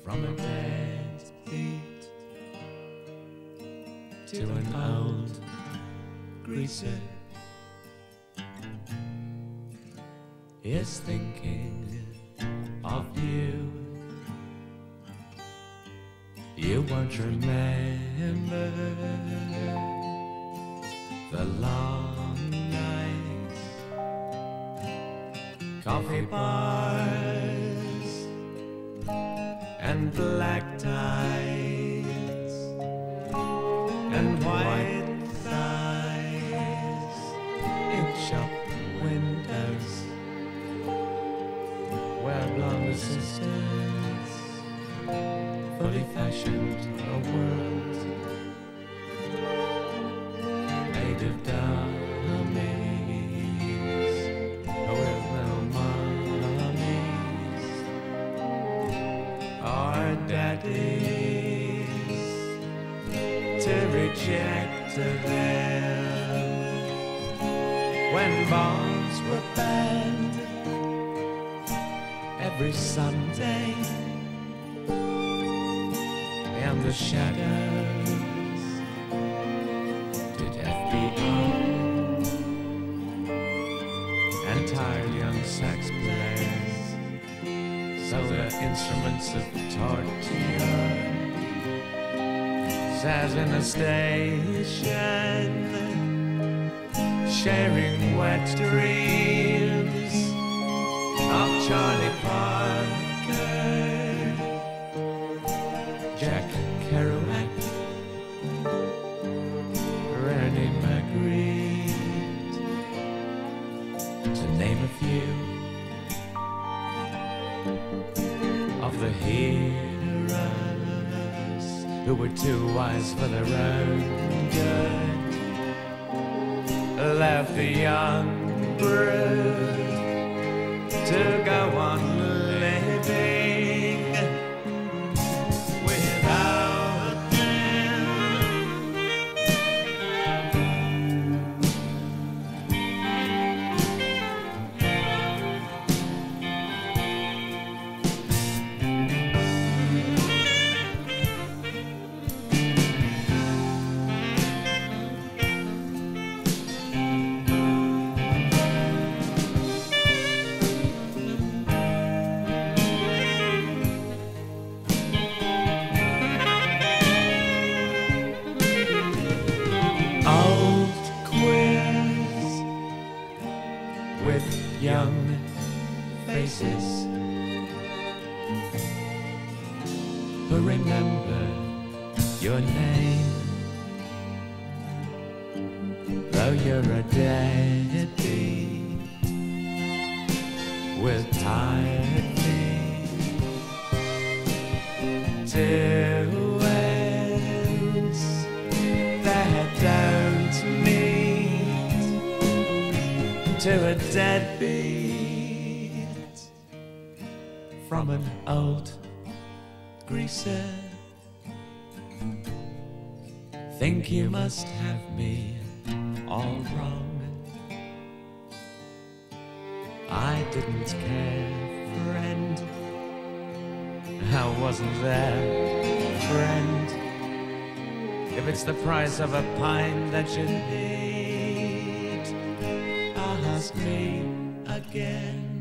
from a dead beat to an old greaser is thinking of you. You won't remember the long nights, coffee bars and black ties and white thighs in shop windows where blonde sisters fully fashioned a world made of dummies with no mummies or daddies to reject them when bombs were banned every Sunday and the shadows did FBI and tired young sax players sold their instruments of torture as in a station sharing wet dreams of Charlie Parker, Jack Kerouac, René Magritte, to name a few of the heroes who were too wise for their own good, left the young brood to go on living without them. Young faces who remember your name, though you're a deadbeat with tired feet. Two ends that don't meet to a deadbeat from an old greaser. Think you must have me all wrong. I didn't care, friend. I wasn't there, friend. If it's the price of a pint that you need, ask me again.